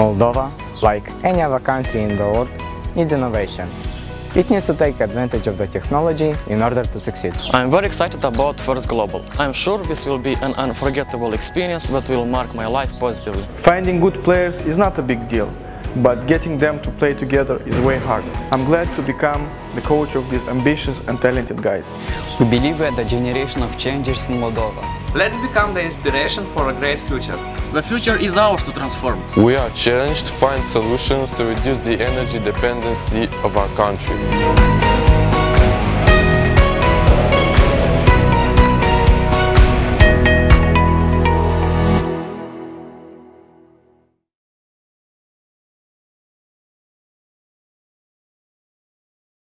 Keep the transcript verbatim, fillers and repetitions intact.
Moldova, like any other country in the world, needs innovation. It needs to take advantage of the technology in order to succeed. I'm very excited about First Global. I'm sure this will be an unforgettable experience that will mark my life positively. Finding good players is not a big deal, but getting them to play together is way harder. I'm glad to become the coach of these ambitious and talented guys. We believe we are the generation of changers in Moldova. Let's become the inspiration for a great future. The future is ours to transform. We are challenged to find solutions to reduce the energy dependency of our country.